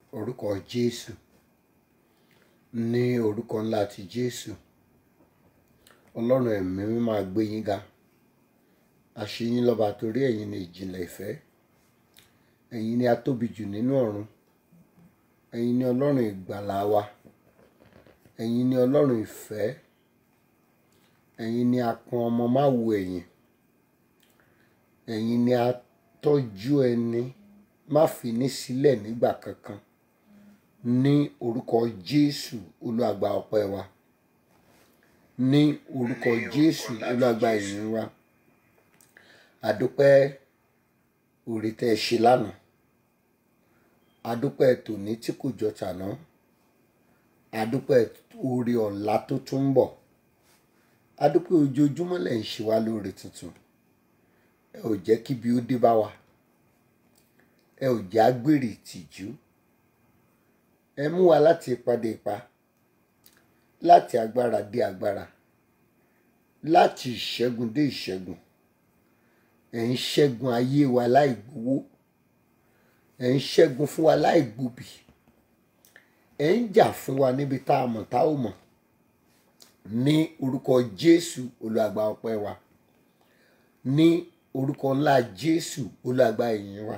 Orúkọ Jésù, ní orúkọ ńlá ti Jésù. Ọlọ́run ẹ̀mí mi máa gbé yín ga. Àṣeyín lọ́ba torí ẹ̀yin ni ìjìnlẹ̀ ìfẹ́. Ẹ̀yin ni a tóbi jù nínú ọ̀run. Ẹ̀yin ni Ọlọ́run ìgbàlà wa. Ẹ̀yin ni Ọlọ́run ìfẹ́. Ẹ̀yin ni apọn ọmọ má wo ẹ̀yìn. Ẹ̀yin ni a tọ́jú ẹni má fi ní sílẹ̀ nígbà kankan. Ní orúkọ Jésù, Olúwa gba ọpẹ́ wa. Ní orúkọ Jésù, Olúwa gba ìyìn wa. Àdúpẹ́ oore tẹ́ ẹ ṣe lánàá. Àdúpẹ́ tòní tí kò jọ tàná. Àdúpẹ́ oore ọ̀la tó tún ń bọ̀. Àdúpẹ́ ojoojúmọ́ lẹ̀ ń ṣe wá lóore tuntun. Ẹ ò jẹ́ kí ibi ó dé bá wa. Ẹ ò jẹ́ agbèrè ìtìjú. Ẹ mú wa láti ipa dé ipa, láti agbára dé agbára, láti ìṣẹ́gun dé ìṣẹ́gun. Ẹ ń ṣẹ́gun ayé wa láì gbowó. Ẹ ń ṣẹ́gun fún wa láì gbòbì. Ẹ ń jà fún wa níbi tá a mọ̀ tá ò mọ̀. Ní orúkọ Jésù, Olúwa gba ọpẹ́ wa. Ní orúkọ ńlá Jésù, Olúwa gba ìyìn wa.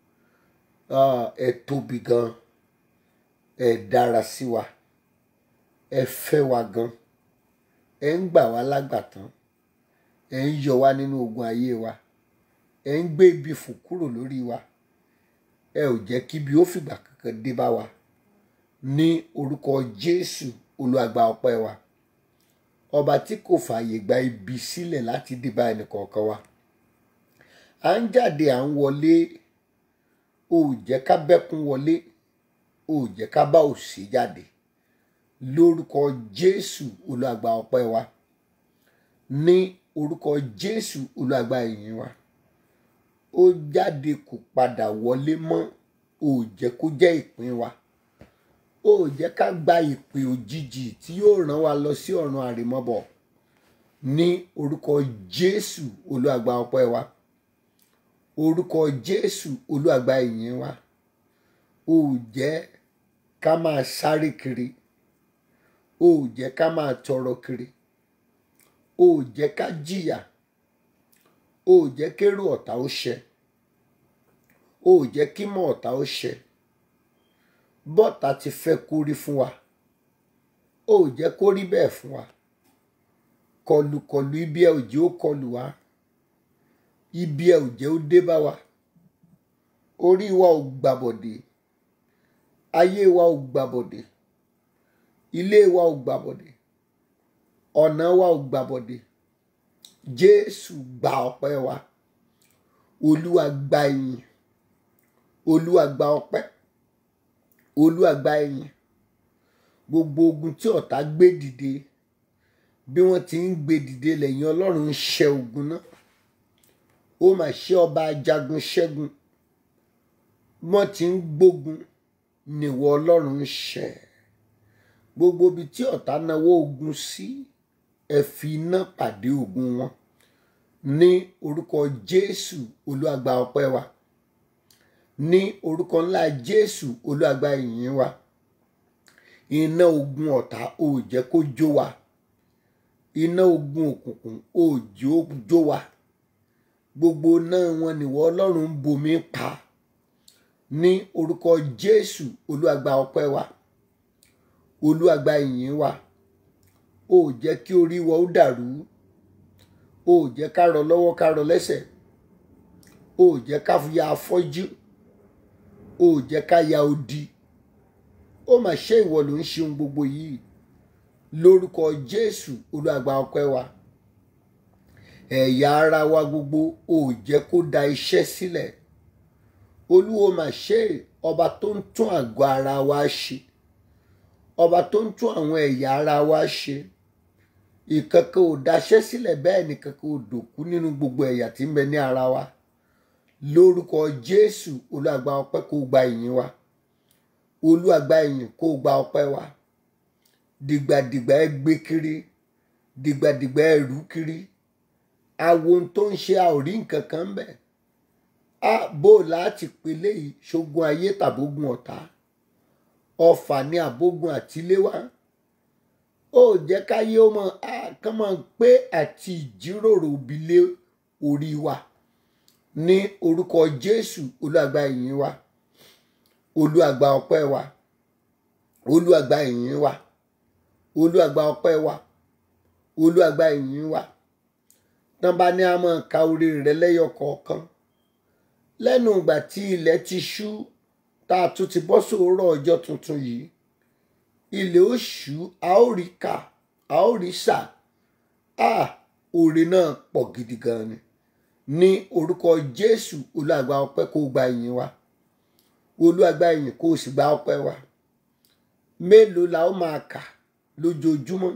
Ẹ tóbi gan. Ẹ dára sí wa. Ẹ fẹ́ wa gan. Ẹ ń gbà wá lágbàtán. Ẹ ń yọ wá nínú ogun ayé wa. Ẹ ń gbé ibi fò kúrò lórí wa. Ẹ ò jẹ́ kí ibi ó fìgbà kankan dé bá wa. Ní orúkọ Jésù, Olúwa gba ọpẹ́ wa. Ọba tí kò fààyè gba ibi sílẹ̀ láti dé bá ẹnì kọ̀ọ̀kan wa. À ń jáde, à ń wọlé. Ó jẹ́ ká bẹ́kún wọlé. Ó jẹ́ ká bá òṣì jáde. Lórúkọ Jésù, Olúwa gba ọpẹ́ wa. Ní orúkọ Jésù, Olúwa gba ìyìn wa. Ó jáde kò padà wọlé mọ́. Ó jẹ́ kó jẹ́ ìpín wa. Ó jẹ́ ká gba ìpè òjijì tí yóò rán wa lọ sí ọ̀run àrèmọ́bọ̀. Ní orúkọ Jésù, Olúwa gba ọpẹ́ wa. Orúkọ Jésù, Olúwa gba ìyìn wa. Ó jẹ́ ká máa sáré kiri. Ó jẹ́ ká máa tọrọ kiri. Ó jẹ́ ká jìyà. Ó jẹ́ kérò ọ̀tá ó ṣẹ. Ó jẹ́ kí mọ̀ ọ̀tá ó ṣẹ. Bọ́tà ti fẹ́ kó rí fún wa. Ó jẹ́ kó rí bẹ́ẹ̀ fún wa. Kọlùkọlù ibi ẹ ò jẹ́ ó kọlù wa. Ibi ẹ ò jẹ́ ó dé bá wa. Orí wa ò gbàbọ̀dè. Ayé wa ò gbàbọ̀dè. Ilé wa ò gbàbọ̀dè. Ọ̀nà wa ò gbàbọ̀dè. Jésù gba ọpẹ́ wa. Olúwa gba ìyìn. Olúwa gba ọpẹ́. Olúwa gba ìyìn. Gbogbo ogun tí ọ̀tá gbé dìde, bí wọ́n ti ń gbé dìde lẹ́yìn Ọlọ́run ń ṣẹ́ ogun náà. Ó mà ṣe ọba ajagun ṣẹ́gun. Wọ́n ti ń gbógun níwọ Ọlọ́run ń ṣẹ́. Gbogbo ibi tí ọ̀tá náwó ogun sí, ẹ fi iná pàdé ogun wọn. Ní orúkọ Jésù, Olúwa gba ọpẹ́ wa. Ní orúkọ ńlá Jésù, Olúwa gba ìyìn wa. Iná ogun ọ̀tá ó jẹ́ kó jó wa. Iná ogun òkùnkùn ó jẹ́ ó jó wa. Gbogbo náà wọn níwọ Ọlọ́run ń bomi pa. Ní orúkọ Jésù, Olúwa gba ọpẹ́ wa. Olúwa gba ìyìn wa. Ó jẹ́ kí orí wa ó dàrú. Ó jẹ́ ká rọ lọ́wọ́ ká rọ lẹ́sẹ̀. Ó jẹ́ ká ya afọ́jú. Ó jẹ́ ká ya odi. Ó mà ṣe ìwọ ló ń ṣe ohun gbogbo yìí. Lórúkọ Jésù, Olúwa gba ọpẹ́ wa. Ẹ̀yà ara wa gbogbo ó jẹ́ kó da iṣẹ́ sílẹ̀. Olúwo mà ṣe ọba tó ń tún àgọ́ ara wa ṣe. Ọba tó ń tún àwọn ẹ̀yà ara wa ṣe. Ìkankan ò daṣẹ́ sílẹ̀, bẹ́ẹ̀ ni kankan ò dòkú nínú gbogbo ẹ̀yà tí ń bẹ ní ara wa. Lórúkọ Jésù, Olúwa gba ọpẹ́ kó gba ìyìn wa. Olúwa gba ìyìn kó gba ọpẹ́ wa. Dìgbàdìgbà ẹ gbé kiri. Dìgbàdìgbà ẹ rú kiri. Awo ohun tó ń ṣe, a ò rí nǹkan kan bẹ́ẹ̀. Bó láti pélé yìí ṣogun ayé tàbógun ọ̀tá. ọfà ní àbógun àtiléwá. Ó jẹ́ káyé ó mọ̀ kán mọ̀ pé àti ìjíròrò òbílé orí wa ní orúkọ Jésù. Olúwa gba ìyìn wa, Olúwa gba ọpẹ́ wa, Olúwa gba ìyìn wa, Olúwa gba ọpẹ́ wa, Olúwa gba ìyìn wa. Tán bá ní a máa ka orí rẹ̀ lẹ́yọ kọ̀ọ̀kan lẹ́nu ìgbà tí ilẹ̀ ti ṣú tá a tún ti bọ́ sóòrọ̀ ọjọ́ tuntun yìí. Ilẹ̀ ó ṣú, a ó rí kà, a ó rí sà. Oore náà pọ̀ gidi gan ni. Ní orúkọ Jésù. Olúwa gba ọpẹ́ kó gba ìyìn wa, Olúwa gba ìyìn kó sì gba ọpẹ́ wa. Mélòó la ó máa kà lójoojúmọ́?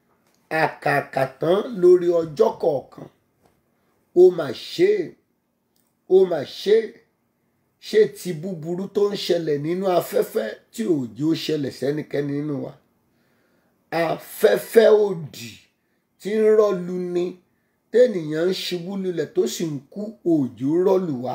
Àkàkà tán lórí ọjọ́ kọ̀ọ̀kan. Ó mà ṣe é, ó mà ṣe é. Ṣé ti búburú tó ń ṣẹlẹ̀ nínú afẹ́fẹ́ tí òjò ṣẹlẹ̀ sẹ́nikẹ́ni nínú wa? Afẹ́fẹ́ òdì tí ń rọ́lu ni, tẹ́nìyàn ń ṣubú lulẹ̀ tó sì ń kú, òjò rọ́lù wá.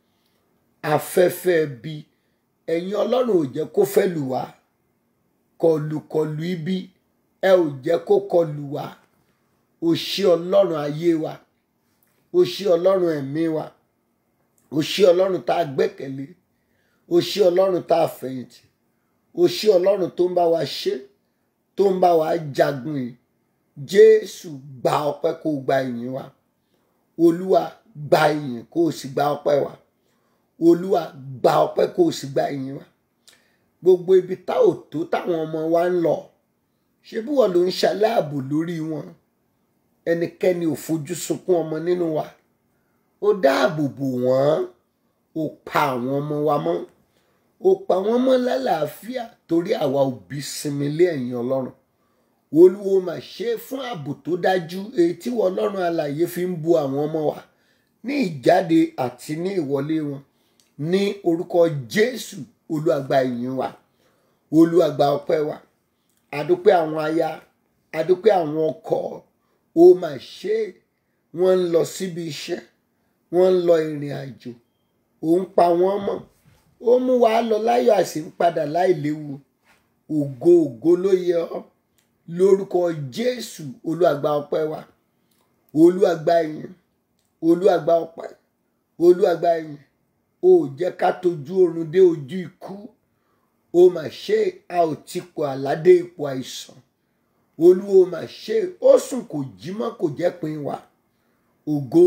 Afẹ́fẹ́ bí ẹ̀yin Ọlọ́run ò jẹ́ kó fẹ́ lù wá. Kọlùkọlù ibi ẹ ò jẹ́ kó kọlù wá. O ṣé Ọlọ́run ayé wa, o ṣé Ọlọ́run ẹ̀mí wa, o ṣé Ọlọ́run tá a gbẹ́kẹ̀lé, o ṣé Ọlọ́run tá a fẹ̀yìntì, o ṣé Ọlọ́run tó ń bá wa ṣe, tó ń bá wa jagun yìí. Jésù gba ọpẹ́ kó gba ìyìn wa. Olúwa gba ìyìn kó o sì gba ọpẹ́ wa. Olúwa gba ọpẹ́ kó o sì gba ìyìn wa. Gbogbo ibi tá ò tó táwọn ọmọ wa ń lọ, ṣé bí wọ́n ló ń ṣaláàbò lórí wọn? Ẹnikẹ́ni ò fojú sunkún ọmọ nínú wa. Ó dáàbò bò wọ́n, ó pa àwọn ọmọ wa mọ́, ó pa wọ́n mọ́ lálàáfíà torí àwa òbí sinmi lé ẹ̀yìn Ọlọ́run. Olúwo mà ṣe fún ààbò tó dájú èyí tí wọ́n Ọlọ́run alààyè fi ń bo àwọn ọmọ wa ní ìjáde àti ní ìwọlé wọn. Ní orúkọ Jésù. Olúwa gba ìyìn wa, Olúwa gba ọpẹ́ wa. Adúpẹ́ àwọn aya, adúpẹ́ àwọn ọkọ. Ó mà ṣe wọ́n ń lọ síbi iṣẹ́, wọ́n ń lọ ìrìn àjò, ó ń pa wọ́n mọ́, ó mú wa lọ láyọ̀ àsì ń padà láìléwu. Ògo ògo ló yẹ ọ́ lórúkọ Jésù. Olúwa gba ọpẹ́ wa, Olúwa gba ìyìn, Olúwa gba ọpẹ́, Olúwa gba ìyìn. Ó jẹ́ ká tojú oorun dé ojú ikú. Ó mà ṣe a ò ti pò àládé ipò àìsàn. Olúwo mà ṣe ó sùn kò jí mọ́ kò jẹ́ pin wa. Ògo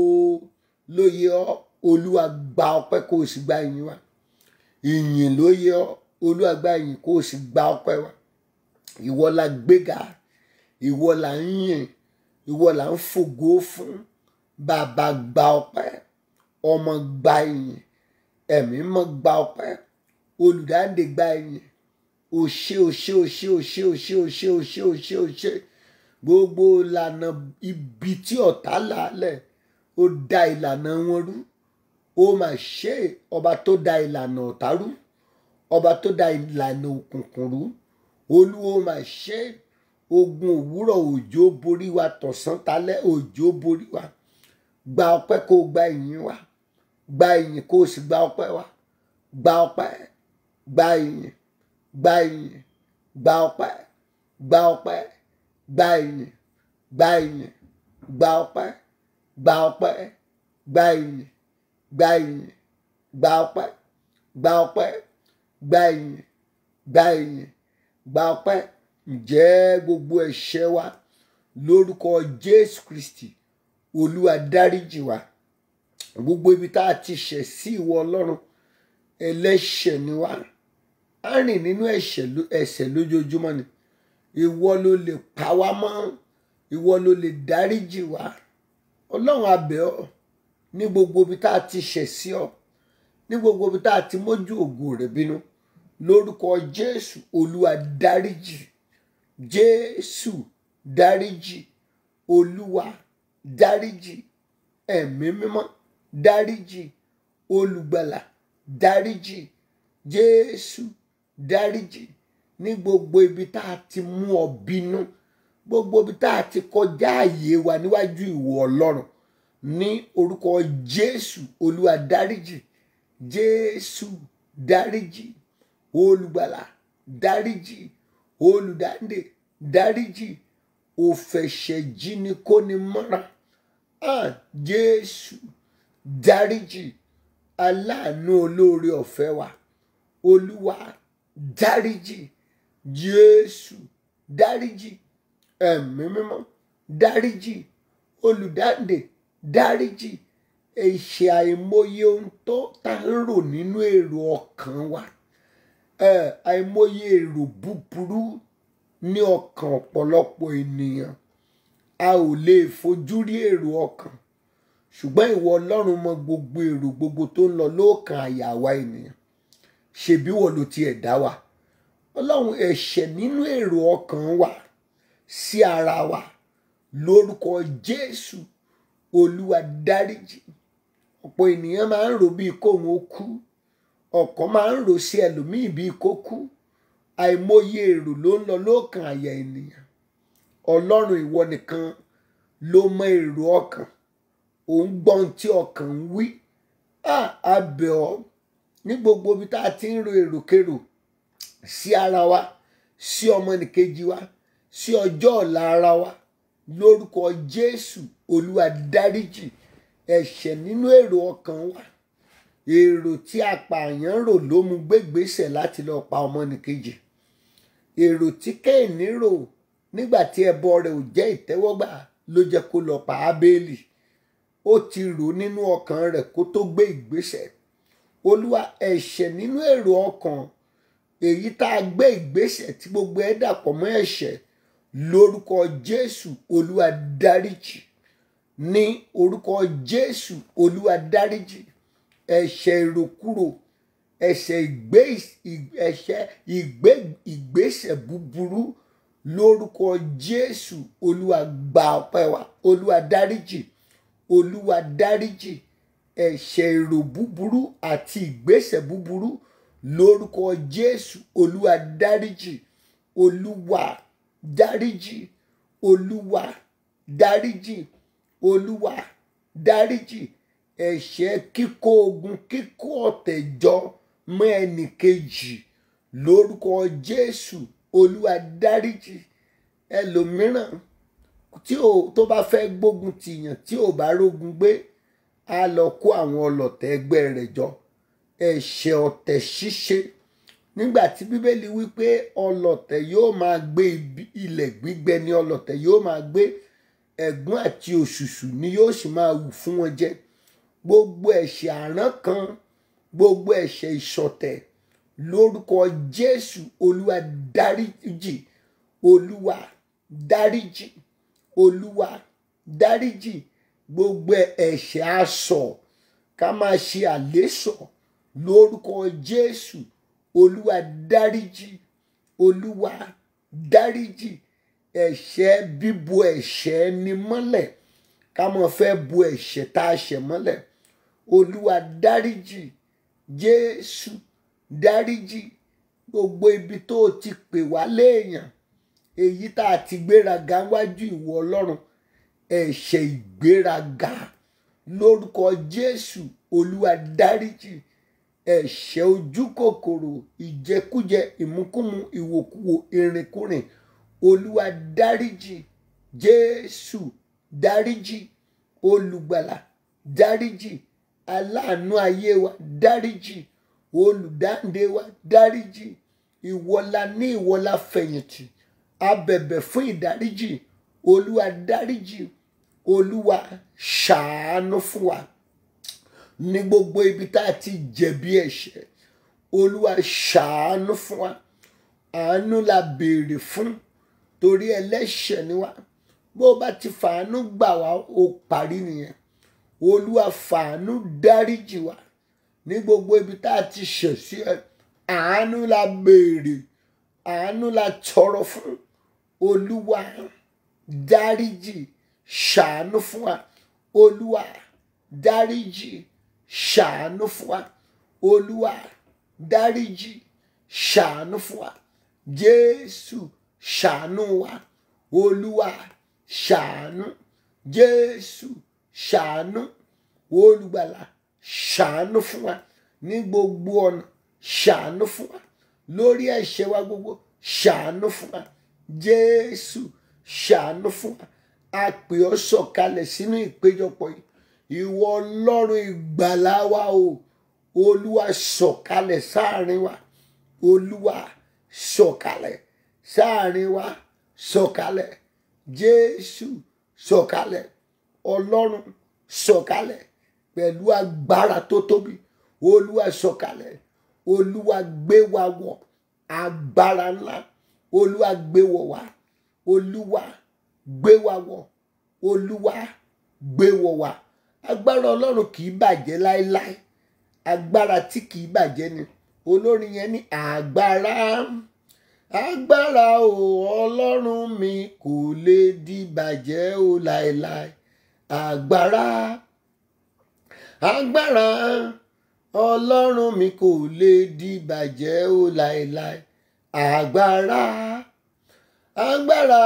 ló yẹ ọ́. Olúwa gba ọpẹ́ kó o sì gba ìyìn wa. Ìyìn ló yẹ ọ́. Olúwa gba ìyìn kó o sì gba ọpẹ́ wa. Ìwọ la gbéga, ìwọ la ń yìn, ìwọ la ń fògo fún. Bàbá gba ọpẹ́, ọmọ gba ìyìn, ẹ̀mí mọ́ gba ọpẹ́, olùdáǹdè gba ìyìn. O ṣé o ṣé o ṣé o ṣé o ṣé o ṣé o ṣé o ṣé o ṣé. Gbogbo ìlànà ibi tí ọ̀tá làálẹ̀, ó da ìlànà wọn rú. Ó mà ṣe ọba tó da ìlànà ọ̀tá rú, ọba tó da ìlànà òkùnkùn rú. Olúwo mà ṣe ogun òwúrọ̀ òjò borí wa, tọ̀sán talẹ́ òjò borí wa. Gba ọpẹ́ kó gba ìyìn wa, gba ìyìn kó sì gba ọpẹ́ wa. Gba ọpẹ́, gba ìyìn, gba ìyìn, gba ọpẹ́, gba ọpẹ́, gba ìyìn, gba ìyìn, gba ọpẹ́, gba ọpẹ́, gba ìyìn, gba ìyìn, gba ọpẹ́, gba ọpẹ́, gba ìyìn, gba ìyìn, gba ọpẹ́. Ǹjẹ́ gbogbo ẹ̀ṣẹ̀ wa lórúkọ Jésù Kristi Olúwa dáríjì wa. Gbogbo ibi tá a ti ṣẹ̀ sí ìwọ Ọlọ́run, ẹlẹ́ṣẹ̀ ni wá. A rìn nínú ẹ̀ṣẹ̀ lójoojúmọ́ ni. Ìwọ ló lè pa wá mọ́, ìwọ ló lè dáríjì wá. Ọlọ́run a bẹ̀ ọ́ ní gbogbo ibi tá a ti ṣẹ̀ sí ọ, ní gbogbo ibi tá a ti mójú ògo rẹ̀ bínú, lórúkọ Jésù Olúwa dáríjì. Jésù dáríjì, Olúwa dáríjì, ẹ̀mí mímọ́ dáríjì, olùgbàlà dáríjì, Jésù dáríjì. Ní gbogbo ibi tá a ti mú ọ bínú, gbogbo ibi tá a ti kọjá ààyè wa níwájú ìwọ Ọlọ́run, ní orúkọ Jésù Olúwa dáríjì, Jésù dáríjì, olùgbàlà dáríjì, olùdáǹdè dáríjì, òfẹ̀ṣẹ̀jínikónimọ́ra Jésù dáríjì, aláàánú olóore ọ̀fẹ́ wa Olúwa dáríjì, Jésù dáríjì, ẹ̀mí mímọ́ dáríjì, olùdáǹdè dáríjì, ẹ̀ṣẹ̀ àìmọye ohun tó tá ń rò nínú èrò ọkàn wa, àìmọye èrò búburú ní ọkàn ọ̀pọ̀lọpọ̀ ènìyàn. A ò lè fojú rí èrò ọkàn, ṣùgbọ́n ìwọ Ọlọ́run mọ gbogbo èrò gbogbo tó ń lọ lọ́kàn àyà wa ènìyàn. Ṣebí wọ́n ló tiẹ̀ dá wa. Ọlọ́run, ẹ̀ṣẹ̀ nínú èrò ọkàn wa sí ara wa lórúkọ Jésù Olúwa dáríjì. Ọ̀pọ̀ ènìyàn máa ń rò bíi kóhun ó kú, ọ̀kan máa ń rò sí ẹlòmíì bíi kó kú. Àìmọye èrò ló ń lọ lọ́kàn àyà ènìyàn. Ọlọ́run, ìwọ nìkan ló mọ èrò ọkàn, òun gbọ́ ohun tí ọkàn ń wí. A bẹ̀ ọ́ ní gbogbo ibi tá a ti ń ro èròkérò sí ara wa, sí ọmọnìkejì wa, sí ọjọ́ ọ̀la ara wa, lórúkọ Jésù Olúwa dáríjì. Ẹ̀ṣẹ̀ nínú èrò ọkàn wa, èrò tí apààyàn rò ló mú gbégbèsè láti lọ pa ọmọnìkejì. Èrò tí Kéènì rò nígbà tí ẹbọ rẹ̀ ò jẹ́ ìtẹ́wọ́gbà ló jẹ́ kó lọ pa Ábélì. Ó ti rò nínú ọkàn rẹ̀ kó tó gbé ìgbésẹ̀. Olúwa, ẹ̀ṣẹ̀ nínú èrò ọkàn, èyí tá a gbé ìgbésẹ̀ tí gbogbo ẹ̀ dàpọ̀ mọ́ ẹ̀ṣẹ̀, lórúkọ Jésù Olúwa dáríjì. Ní orúkọ Jésù Olúwa dáríjì. Ẹ̀ṣẹ̀ ìròkúrò, ẹ̀ṣẹ̀ ìgbésẹ̀ búburú, lórúkọ Jésù Olúwa gba ọpẹ́ wa. Olúwa dáríjì, Olúwa dáríjì. Ẹ̀ṣẹ̀ èrò búburú àti ìgbésẹ̀ búburú, lórúkọ Jésù Olúwa dáríjì. Olúwa dáríjì, Olúwa dáríjì, Olúwa dáríjì. Ẹ̀ṣẹ̀ kíkó ogun, kíkó ọ̀tẹ̀ jọ mọ́ ẹnì kejì, lórúkọ Jésù Olúwa dáríjì. Ẹlòmíràn tó bá fẹ́ gbógun tìyàn tí ò bá rógun gbé, á lọ kó àwọn ọlọ̀tẹ̀ ẹgbẹ́ rẹ̀ jọ. Ẹ̀ṣẹ̀ ọ̀tẹ̀ ṣíṣe, nígbà tí Bíbélì wípé ọlọ̀tẹ̀ yóò máa gbé ilẹ̀ gbígbẹ ni ọlọ̀tẹ̀ yóò máa gbé, ẹ̀gún àti òṣùṣù ni yóò sì máa wù fún wọn jẹ. Gbogbo ẹ̀ṣẹ̀ àrán kan, gbogbo ẹ̀ṣẹ̀ ìṣọ̀tẹ̀, lórúkọ Jésù Olúwa dáríjì, Olúwa dáríjì, Olúwa dáríjì. Gbogbo ẹ̀ṣẹ̀ asọ̀, ká máa ṣe àlésọ̀, lórúkọ Jésù Olúwa dáríjì, Olúwa dáríjì. Ẹ̀ṣẹ̀ bíbo ẹ̀ṣẹ̀ ẹni mọ́lẹ̀, ká máa fẹ́ bo ẹ̀ṣẹ̀ tá a ṣẹ̀ mọ́lẹ̀, Olúwa dáríjì, Jésù dáríjì. Gbogbo ibi tó o ti pè wá léèyàn, èyí tá a ti gbéraga wájú ìwọ Ọlọ́run, ẹ̀ṣẹ̀ ìgbéraga, lórúkọ Jésù Olúwa dáríjì. Ẹ̀ṣẹ̀ ojúkòkòrò, ìjẹkújẹ, ìmúkúmu, ìwòkuwò, ìrìnkúrìn, Olúwa dáríjì. Jésù dáríjì, olùgbàlà dáríjì, aláàánú ayé wa dáríjì, olùdáǹdè wa dáríjì. Ìwọlá ní ìwọlá fẹ̀yìntì, a bẹ̀bẹ̀ fún ìdáríjì. Olúwa dáríjì, Olúwa ṣàánú fún wa ní gbogbo ibi tá a ti jẹ̀bi ẹ̀ṣẹ̀. Olúwa ṣàánú fún wa. Àánú la béèrè fún, torí ẹlẹ́ṣẹ̀ ni wá. Bó bá ti fàánú gbà wá, ó parí nìyẹn. Olúwa fàánú dáríjì wa ní gbogbo ibi tá a ti ṣẹ̀ sí ẹ. Àánú la béèrè, àánú la tọrọ fún. Olúwa dáríjì, ṣàánú fún wa. Olúwa dáríjì, ṣàánú fún wa. Olúwa dáríjì, ṣàánú fún wa. Jésù ṣàánú wa. Olúwa ṣàánú. Jésù ṣàánú. Olùgbàlà ṣàánú fún wa ní gbogbo ọ̀nà. Ṣàánú fún wa. lórí ẹ̀ṣẹ̀ wa gbogbo ṣàánú fún wa. Jésù ṣàánú fún wa. A pè ọ́ sọ̀kalẹ̀ sínú ìpéjọpọ̀ yìí. Ìwọ Ọlọ́run ìgbàlà wa o, Olúwa sọ̀kalẹ̀ sáàrin wa. Olúwa sọ̀kalẹ̀ sáàrin wa. Sọ̀kalẹ̀. Jésù sọ̀kalẹ̀. Ọlọ́run sọ̀kalẹ̀ pẹ̀lú agbára tó tóbi. Olúwa sọ̀kalẹ̀. Olúwa gbé wa wọ̀ agbára ńlá. Olúwa gbé wọ̀ wá. Olúwa gbé wa wọ̀. Olúwa gbé wọ̀ wá. Agbára Ọlọ́run kì í bàjẹ́ láéláé. Agbára tí kì í bàjẹ́ ni. Olórin yẹn ní agbára. Agbára o Ọlọ́run mi kò lè di bàjẹ́ o láéláé. Agbára. Agbára Ọlọ́run mi kò lè di bàjẹ́ o láéláé. Agbára. Agbára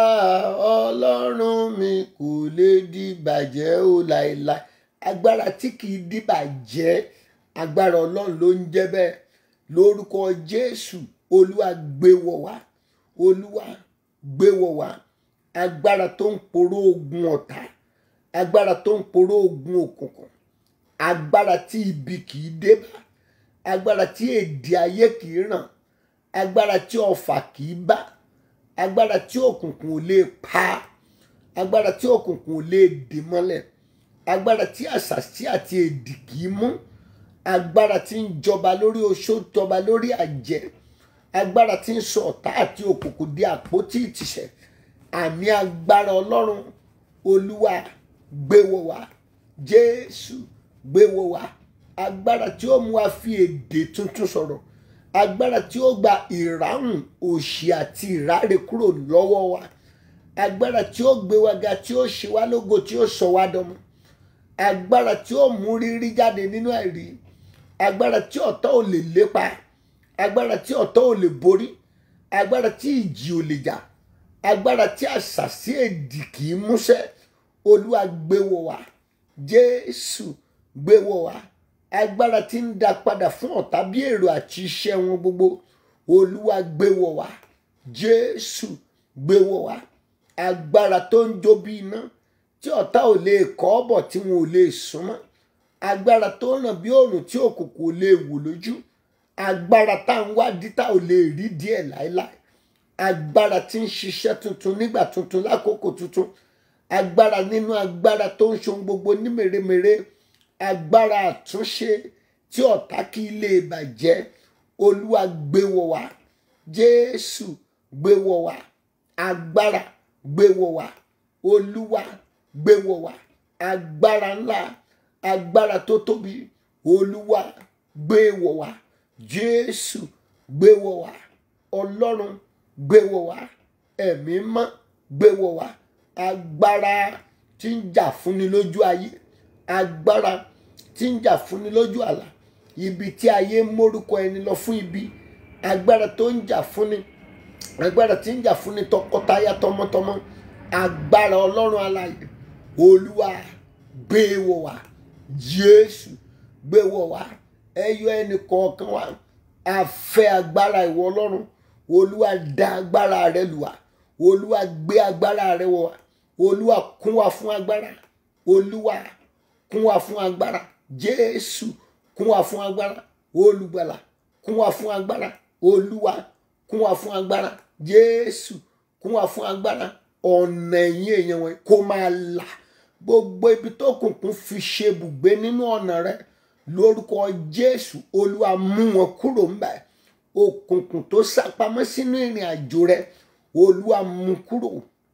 Ọlọ́run mi kò lè di bàjẹ́ o láéláé. Agbára tí kì í di bàjẹ́. Agbára Ọlọ́run ló ń jẹ́ bẹ́ẹ̀. Lórúkọ Jésù, Olúwa gbé wọ̀ wá. Olúwa gbé wọ̀ wá. Agbára tó ń poró ogun ọ̀tá. Agbára tó ń poró ogun òkùnkùn. Agbára tí ibi kì í dé bá. Agbára tí èdè ayé kì í ràn. Agbára tí ọfà kì í bá. Agbára tí òkùnkùn ò lè pa. Agbára tí òkùnkùn ò lè dè mọ́lẹ̀. Agbára tí àṣàsí àti èdì kì í mú. Agbára tí ń jọba lórí oṣó, jọba lórí àjẹ́. Agbára tí ń sọ ọ̀tá àti òkùnkùn di àpótí ìtìsẹ̀. Àní agbára Ọlọ́run. Olúwa gbé wọ̀ wá. Jésù gbé wọ̀ wá. Agbára tí ó mú wa fi èdè tuntun sọ̀rọ̀. Agbára tí ó gba ìráhùn, òṣì àti ìráre kúrò lọ́wọ́ wa. Agbára tí ó gbé wa ga, tí ó ṣe wá lógo, tí ó sọ wá dọmọ. Agbára tí ó mú rírí jáde nínú àìrí. Agbára tí ọ̀tá ò lè lépa. Agbára tí ọ̀tá ò lè borí. Agbára tí ìjì ò lè jà. Agbára tí àṣàsí èdì kì í múṣẹ. Olúwa gbé wọ̀ wá. Jésù gbé wọ̀ wá. Agbára tí ń dá padà fún ọ̀tá bí èrò àti iṣẹ́ wọn gbogbo. Olúwa gbé wọ̀ wá. Jésù gbé wọ̀ wá. Agbára tó ń jó bí iná tí ọ̀tá ò lè kọ́ bọ̀, tí wọn ò lè súnmọ́. Agbára tó ràn bí òòrùn tí òkùnkùn ò lè wò lójú. Agbára tá ń wádìí tá ò lè rí díẹ̀ láéláé. Agbára tí ń ṣiṣẹ́ tuntun nígbà tuntun lákòókò tuntun. Agbára nínú agbára tó ń ṣe ohun gbogbo ní mèremère. Agbára àtúnṣe tí ọ̀tá kì í lè bàjẹ́. Olúwa gbé wọ̀ wá. Jésù gbé wọ̀ wá. Agbára gbé wọ̀ wá. Olúwa gbé wọ̀ wá. Agbára ńlá. Agbára tó tóbi. Olúwa gbé wọ̀ wá. Jésù gbé wọ̀ wá. Ọlọ́run gbé wọ̀ wá. Ẹ̀mí mọ́ gbé wọ̀ wá. Agbára tí ń jà fúnni lójú ayé. Agbára tí ń jà fúnni lójú àlá. Ibi tí ayé ń mórúkọ ẹni lọ fún ibi. Agbára tó ń jà fúnni. Agbára tí ń jà fúnni tọkọtaya, tọmọtọmọ. Agbára Ọlọ́run alààyè. Olúwa gbé wọ̀ wá. Jésù gbé wọ̀ wá. Ẹyọ ẹnì kọ̀ọ̀kan wa. A fẹ́ agbára ìwọ Ọlọ́run. Olúwa dá agbára rẹ lù wá. Olúwa gbé agbára rẹ wọ̀ wá. Olúwa kún wa fún agbára. Olúwa kún wa fún agbára. Jésù kún wa fún agbára. Olùgbàlà kún wa fún agbára. Olúwa kún wa fún agbára. Jésù kún wa fún agbára. Ọ̀nà ẹ̀yìn èèyàn wọn kó máa là. Gbogbo ibi tó kùnkùn fi ṣe ibùgbé nínú ọ̀nà rẹ. Lórúkọ Jésù, Olúwa mú wọn kúrò ńbẹ̀. Òkùnkùn tó sápamọ́ sínú ìrìn àjò rẹ. Olúwa mú kúrò.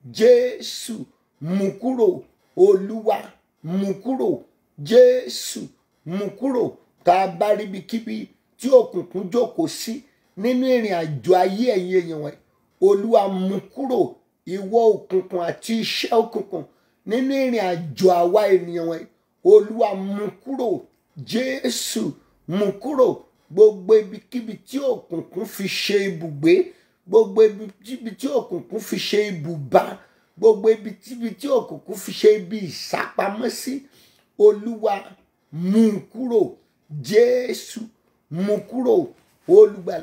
Jésù mú kúrò. Olúwa mú kúrò. Jésù mú kúrò. Tá a bá rí ibikíbi tí òkùnkùn jókòó sí nínú ìrìn àjò ayé ẹ̀yin èèyàn wọn. Olúwa mú kúrò. Ìwọ òkùnkùn àti iṣẹ́ òkùnkùn nínú ìrìn àjò àwa ènìyàn wọn. Olúwa mú kúrò. Jésù mú kúrò. Gbogbo ibikíbi tí òkùnkùn fi ṣe ibùgbé. Gbogbo ibikíbi tí òkùnkùn fi ṣe ibùbá. Gbogbo ibikíbi tí òkùnkùn fi ṣe ibi ìsápamọ́sí. Olúwa mú kúrò. Jésù mú kúrò. Olùgbàlà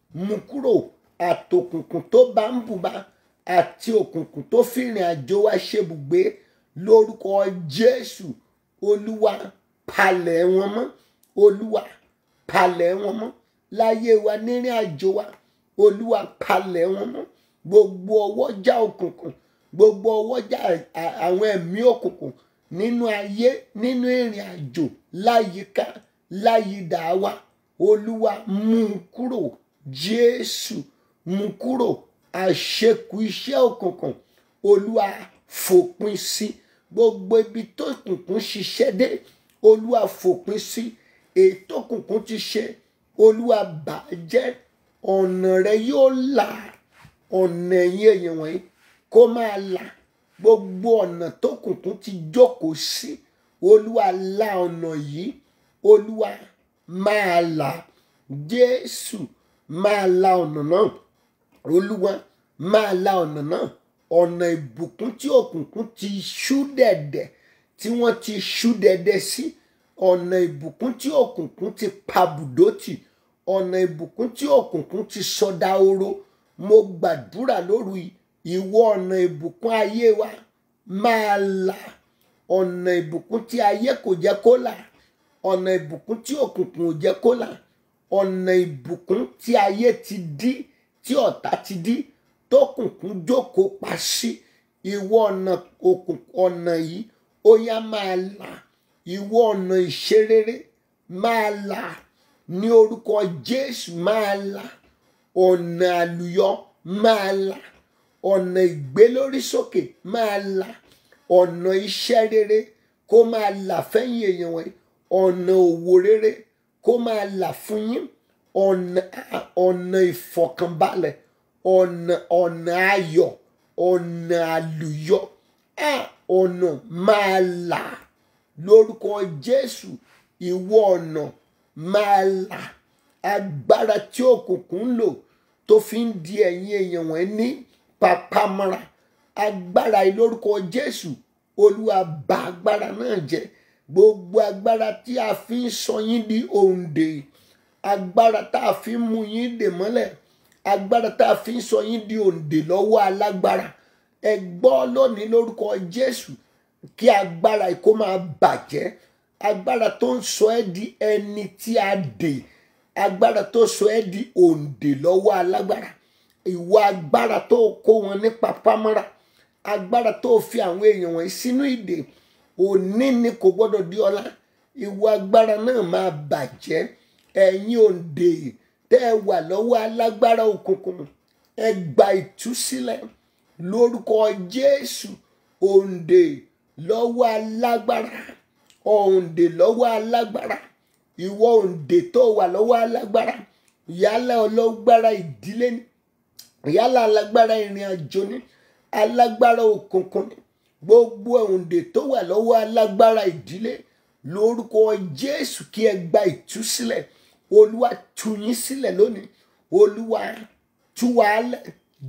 mú kúrò, àtòkùnkùn tó bá ń bùbá àti òkùnkùn tó fìrìn àjò wa ṣebùgbé lórúkọ Jésù. Olúwa palẹ̀ wọn mọ́, Olúwa palẹ̀ wọn mọ́ láyé wa nírìn àjò wa. Olúwa palẹ̀ wọn mọ́. Gbogbo ọwọ́jà òkùnkùn, gbogbo ọwọ́jà àwọn ẹ̀mí òkùnkùn nínú ayé, nínú ìrìn àjò, láyìíká, láyìdá wa, Olúwa mú kúrò. Jésù mú kúrò. Àṣekù iṣẹ́ òkùnkùn, Olúwa fòpin sí. Gbogbo ibi tó òkùnkùn ṣiṣẹ́ dé, Olúwa fòpin sí. Ètò òkùnkùn ti ṣe, Olúwa bàjẹ́. Ọ̀nà rẹ yóò là, ọ̀nà ẹ̀yin èèyàn wọ̀nyí kó máa là. Gbogbo ọ̀nà tó òkùnkùn ti jókòó sí, Olúwa là ọ̀nà yìí. Olúwa máa là. Jésù máa là ọ̀nà náà. Olúwa máa là ọ̀nà náà. Ọ̀nà ìbùkún tí òkùnkùn ti ṣú dẹ̀dẹ̀, tí wọ́n ti ṣú dẹ̀dẹ̀ sí. Ọ̀nà ìbùkún tí òkùnkùn ti pa bùdó tì. Ọ̀nà ìbùkún tí òkùnkùn ti sọdá oró. Mo gbàdúrà lóru yìí, ìwọ ọ̀nà ìbùkún ayé wa máa là. Ọ̀nà ìbùkún tí ayé kò jẹ́ kó là. Ọ̀nà ìbùkún tí òkùnkùn ò jẹ́ kó là. Ọ̀nà ìbùkún tí ayé ti dí, tí ọ̀tá ti dí, tókùnkùn jókòó pa sí. Ìwọ ọ̀nà òkùnkùn, ọ̀nà yìí ó yá máa là. Ìwọ ọ̀nà ìṣerere máa là. Ní orúkọ Jésù máa là. Ọ̀nà àlùyọ máa là. Ọ̀nà ìgbélórísókè máa là. Ọ̀nà iṣẹ́ rere kó máa là fẹ́yìn èèyàn wọ̀nyí. Ọ̀nà òwò rere kó máa là fún yín. Ọ̀nà ìfọ̀kànbalẹ̀, ọ̀nà ayọ̀, ọ̀nà àlùyọ, ọ̀nà máa là lórúkọ Jésù. Ìwọ ọ̀nà máa là. Agbára tí òkùnkùn ń lò tó fi ń di ẹ̀yin èèyàn wọ̀nyí ní papamọ́ra, agbára yìí lórúkọ Jésù, Olúwa bà agbára náà jẹ́. Gbogbo agbára tí a fi ń sọ yín di òǹdè, agbára tá a fi ń mú yín dè mọ́lẹ̀, agbára tá a fi ń sọ yín di òǹdè lọ́wọ́ alágbára, ẹ gbọ́ lónìí lórúkọ Jésù kí agbára yìí kó máa bàjẹ́. Agbára tó ń sọ ẹ́ di ẹni tí a dè, agbára tó sọ ẹ́ di òǹdè lọ́wọ́ alágbára, ìwọ agbára tó kó wọn ní papámọ́ra, agbára tó fi àwọn èèyàn wọ̀nyí sínú ìdè, òní ni kò gbọ́dọ̀ di ọ̀la. Ìwọ agbára náà máa bàjẹ́. Ẹ̀yin òǹdè tẹ́ ẹ wà lọ́wọ́ alágbára òkùnkùn, ẹ gba ìtúsílẹ̀ lórúkọ Jésù. Òǹdè lọ́wọ́ alágbára, òǹdè lọ́wọ́ alágbára. Ìwọ òǹdè tó wà lọ́wọ́ alágbára, yálà ọlọ́gbára ìdílé ni, yálà alágbára ìrìn àjò ni, alágbára òkùnkùn ni. Gbogbo òǹdè tó wà lọ́wọ́ alágbára ìdílé, lórúkọ Jésù kí ẹ gba ìtúsílẹ̀. Olúwa tú yín sílẹ̀ lónìí. Olúwa tú wa lẹ̀.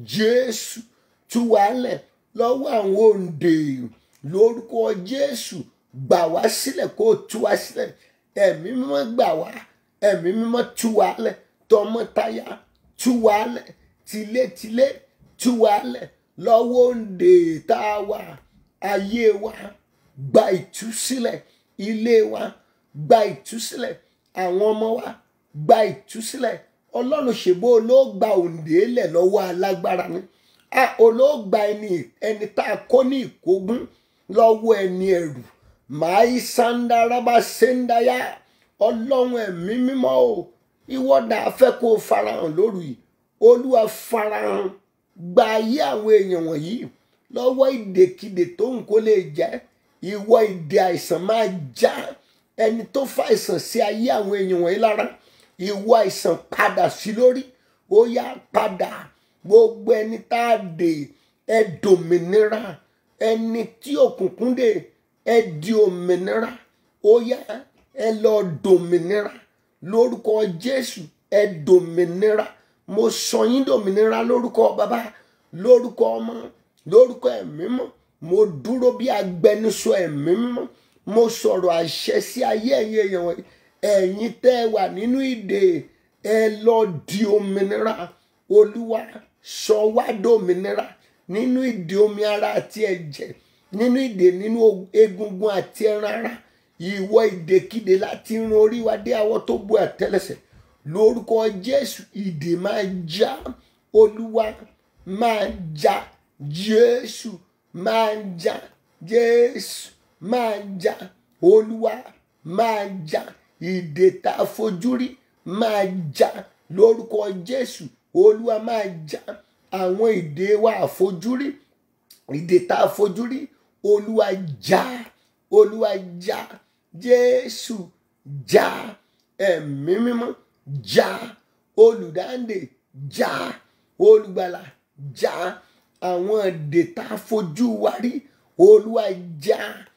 Jésù tú wa lẹ̀ lọ́wọ́ àwọn òǹdè. Lórúkọ Jésù gbà wá sílẹ̀, kó tú wa sílẹ̀. Ẹ̀mí mímọ́ gbà wá. Ẹ̀mí mímọ́ tú wa lẹ̀. Tọmọtaya tú wa lẹ̀. Tilétilé tú wa lẹ̀ lọ́wọ́ òǹdè tá a wà. Ayé wa gba ìtúsílẹ̀. Ilé wa gba ìtúsílẹ̀. Àwọn ọmọ wa gba ìtúsílẹ̀. Ọlọ́run ṣèbó olóògbà òǹdè lẹ̀ lọ́wọ́ alágbára ni. Olóògbà ẹni tá a kó ní ìkógun lọ́wọ́ ẹni ẹ̀rù. Màá sandaraba sendaya. Ọlọ́run ẹ̀mí mímọ́ o, ìwọ́dà fẹ́ kó farahàn lóru yìí. Olúwa farahàn. Gba ayé àwọn èèyàn wọ̀nyí lọ́wọ́ ìdèkidè tó ń kó lè jẹ́. Ìwọ ìdè àìsàn máa já. Ẹni tó fa àìsàn sí ayé àwọn èèyàn wọ̀nyí lára, ìwọ àìsàn padà sí lórí. Ó yá padà. Gbogbo ẹni tá a dè, ẹ dòmìnira. Ẹni tí òkùnkùn dè, ẹ di òmìnira. Ó yá ẹ lọ dòmìnira lórúkọ Jésù. Ẹ dòmìnira. Mo sọ yín dòmìnira lórúkọ Bàbá, lórúkọ Ọmọ, lórúkọ Ẹ̀mí Mímọ́. Mo dúró bí agbẹnusọ Ẹ̀mí Mímọ́. Mo sọ̀rọ̀ àṣẹ sí ayé ẹ̀yin èèyàn wọ̀nyí. Ẹ̀yin tẹ́ ẹ wà nínú ìdè, ẹ lọ di òmìnira. Olúwa sọ wá dòmìnira nínú ìdè omi ara àti ẹ̀jẹ̀, nínú ìdè nínú egungun àti ẹran ara. Ìwọ ìdèkídè láti irun orí wa dé awọ tó bo àtẹ́lẹsẹ̀. Lórúkọ Jésù ìdè máa já. Olúwa máa já. Jésù máa já. Jésù máa já. Olúwa máa já. Ìdè tá a fojú rí máa já. Lórúkọ Jésù Olúwa máa já. Àwọn ìdè wa àfojúrí, ìdè tá a fojú rí, Olúwa já. Olúwa já. Jésù já. Ẹ̀mí mímọ́ já. Olùdáǹdè já. Olùgbàlà já. Àwọn ìdè tá a fojú wa rí, Olúwa já.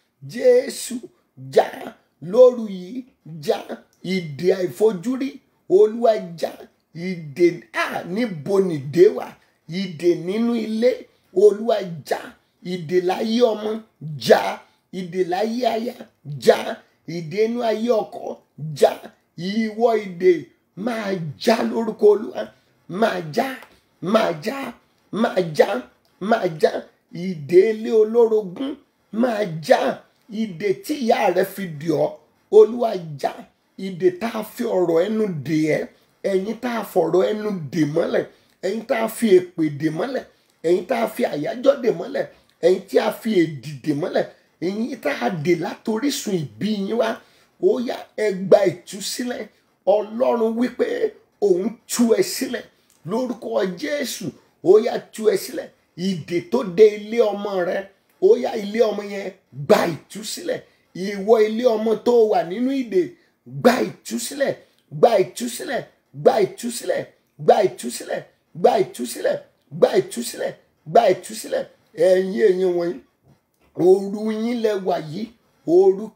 Jésù já. Lóru yìí já. Ìdè àìfojúrí, Olúwa já. Ìdè níbo nìdè wà? Ìdè nínú ilé, Olúwa já. Ìdè láyé ọmọ já. Ìdè láyé aya já. Ìdè inú ayé ọkọ já. Ìwọ ìdè máa já lórúkọ Olúwa. Máa já. Máa já. Máa já. Máa já. Ìdè ilé olórogún máa já. Ìdè tí ìyá rẹ fi dì ọ́, Olúwa já. Ìdè tá a fi ọ̀rọ̀ ẹnu dè ẹ́, ẹ̀yin tá a fọ̀rọ̀ ẹnu dè mọ́lẹ̀, ẹ̀yin tá a fi èpè dè mọ́lẹ̀, ẹ̀yin tá a fi àyájọ́ dè mọ́lẹ̀, ẹ̀yin tí a fi èdì dè mọ́lẹ̀, ẹ̀yin tá a dè látorísun ìbí yín wá. Ó yá ẹ gba ìtúsílẹ̀. Ọlọ́run wípé òun tú ẹ sílẹ̀ lórúkọ Jésù. Ó yá tú ẹ sílẹ̀. Ìdè tó dè ilé ọmọ rẹ, ó yá ilé ọmọ yẹn gba ìtúsílẹ̀. Ìwọ ilé ọmọ tó wà nínú ìdè, gba ìtúsílẹ̀. Gba ìtúsílẹ̀. Gba ìtúsílẹ̀. Gba ìtúsílẹ̀. Gba ìtúsílẹ̀. Gba ìtúsílẹ̀. Gba ìtúsílẹ̀. Ẹ̀yin èèyàn wọ̀nyí, òru yín lẹ wà yìí. Òru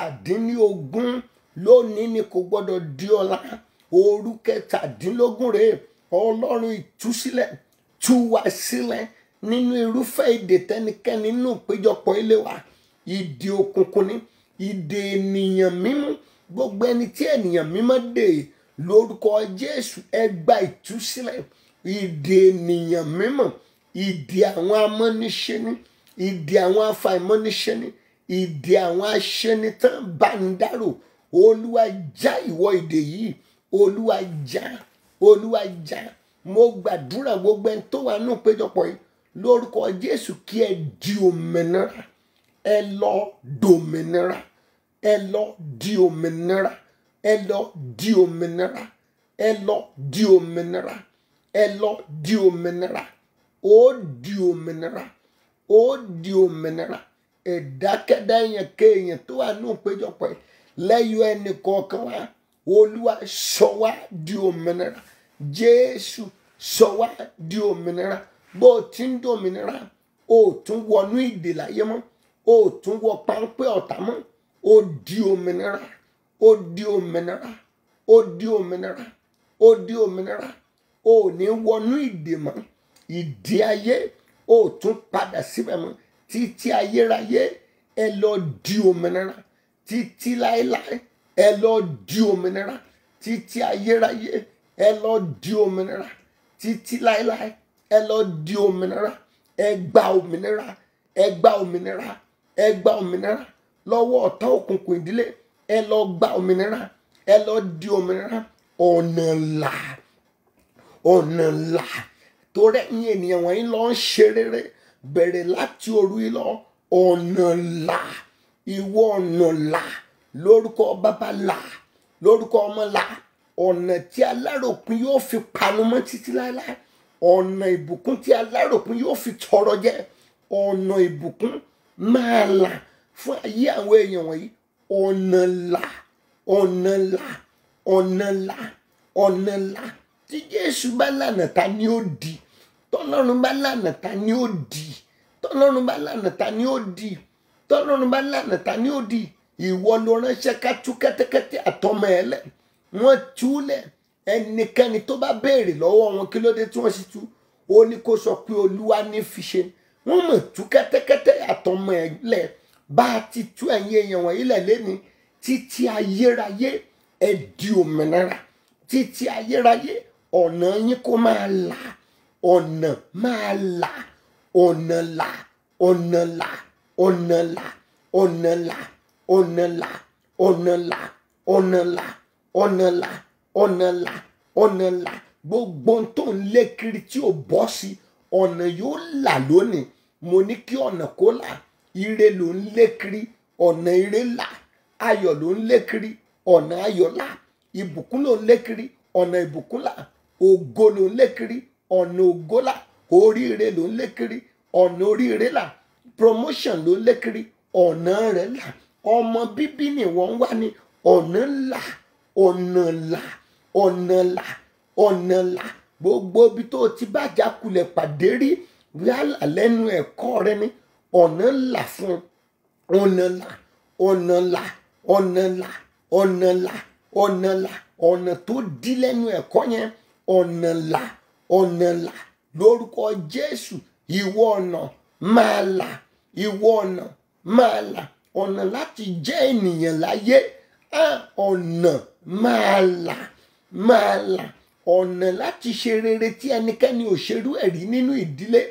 17 lónìí ni kò gbọdọ̀ di ọ̀la. Òru 17 rèé. Ọlọ́run ìtúsílẹ̀ tú wa sílẹ̀ nínú irúfẹ́ ìdè tẹnikẹ́ni nínú ìpéjọpọ̀ ilé wa. Ìdè òkùnkùn ni, ìdè ènìyàn mímọ́. Gbogbo ẹni tí ènìyàn mímọ́ dè lórúkọ Jésù ẹ gba ìtúsílẹ̀. Ìdè ènìyàn mímọ́, ìdè àwọn amọ́niṣẹ́ni, ìdè àwọn afàìmọ́niṣẹ́ni, ìdè àwọn aṣẹ́nitán báńdárò. Olúwa já ìwọ ìdè yìí. Olúwa já. Olúwa já. Mo gbàdúrà gbogbo ẹni tó wà nínú ìpéjọpọ̀ yìí lórúkọ Jésù kí ẹ di òmìnira. Ẹ lọ dòmìnira. Ẹ lọ di òmìnira. Ẹ lọ di òmìnira. Ẹ lọ di òmìnira. Ẹ lọ di òmìnira. Ó di òmìnira. Ó di òmìnira. Ẹ̀dákẹ́dá èèyàn kéèyàn tó wà nínú ìpéjọpọ̀ yìí lẹ́yìn ẹnì kọ̀ọ̀kan wa, Olúwa sọ wá di òmìnira. Jésù sọ wá di òmìnira. Bó o ti ń dòmìnira, o ò tún wọnú ìdè láyé mọ́. O ò tún wọ páńpẹ́ ọ̀tá mọ́. O di òmìnira. O di òmìnira. O di òmìnira. O di òmìnira. O ò ní wọnú ìdè mọ́. Ìdè ayé o ò tún padà síbẹ̀ mọ́. Títí ayérayé ẹ lọ di òmìnira. Títí láéláé ẹ lọ di òmìnira. Títí ayérayé ẹ lọ di òmìnira. Títí láéláé ẹ lọ di òmìnira. Ẹ gba òmìnira. Ẹ gba òmìnira. Ẹ gba òmìnira lọ́wọ́ ọ̀tá òkùnkùn ìdílé. Ẹ lọ gba òmìnira. Ẹ lọ di òmìnira. Ọ̀nà là. Ọ̀nà là. Torí ẹ̀yin ènìyàn wọ̀nyí lọ ń ṣe rere bẹ̀rẹ̀ láti òru yìí lọ. Ọ̀nà là. Ìwọ ọ̀nà là. Lórúkọ Baba là. Lórúkọ Ọmọ là. Ọ̀nà tí aláròpin yóò fi panu mọ́ títí láéláé. Ọ̀nà ìbùkún tí aláròpin yóò fi tọrọ jẹ. Ọ̀nà ìbùkún máa là fún ayé àwọn èèyàn wọ̀nyí. Ọ̀nà là. Ọ̀nà là. Ọ̀nà là. Ọ̀nà là. Tí Jésù bá lànà ta ni ó di? Tọ́lọ́run bá lànà ta ni ó di? Tọ́lọ́run bá lànà ta ni ó di? Tọ́lọ́run bá lànà ta ni ó di? Ìwọ ló ránṣẹ́ ká tú kẹ́tẹ́kẹ́tẹ́ àtọmọ ẹ̀ lẹ̀. Wọ́n túlẹ̀. Ẹnikẹ́ni tó bá béèrè lọ́wọ́ wọn kí ló dé tí wọ́n sì tú, ó ní kó sọ pé Olúwa ní fi ṣe. Wọ́n mọ̀ tú kẹ́tẹ́kẹ́tẹ́ àtọmọ ẹ̀ lẹ̀. Bá a ti tú ẹ̀yin èèyàn wọ̀nyí lẹ̀ lẹ́ni títí ayérayé ẹ di òmìnira. títí ayérayé ọ̀nà yín kó máa là, ọ̀nà máa là, ọ̀nà là, ọ̀nà là, ọ̀nà là, ọ̀nà là, ọ̀nà là, ọ̀nà là, ọ̀nà là, ọ̀nà là, ọ̀nà là, ọ̀nà là. Gbogbo ohun tó ń lé kiri tí ò bọ́ sí ọ̀nà yóò là lónìí. Mo ní kí ọ̀nà kó là. Ire ló ń lé kiri, ọ̀nà ire là. Ayọ̀ ló ń lé kiri, ọ̀nà ayọ̀ là. Ìbùkún ló ń lé kiri, ọ̀nà ìbùkún là. Ògo ló ń lé kiri, ọ̀nà ògo là. Oríire ló ń lé kiri, ọ̀nà oríire là. Promotion ló ń lé kiri, ọ̀nà rẹ̀ là. Ọmọ bíbí ni wọ́n wá ní, ọ̀nà là, ọ̀nà là, ọ̀nà là, ọ̀nà là. Gbogbo ibi tó ti bá jákulẹ̀ pàdé rí yálà lẹ́nu ẹ̀kọ́ rẹ ní, ọ̀nà là fún ọ̀nà là, ọ̀nà là, ọ̀nà là, ọ̀nà là, ọ̀nà là. Ọ̀nà tó dí lẹ́nu ẹ̀kọ́ yẹn, ọ̀nà là, ọ̀nà là. Lórúkọ Jésù, ìwọ ọ̀nà máa là, ìwọ ọ̀nà máa là. Ọ̀nà láti jẹ́ ènìyàn láyé, ọ̀nà máa là, máa là. Ọ̀nà láti ṣe rere tí ẹnikẹ́ni ò ṣerú ẹ̀rí nínú ìdílé,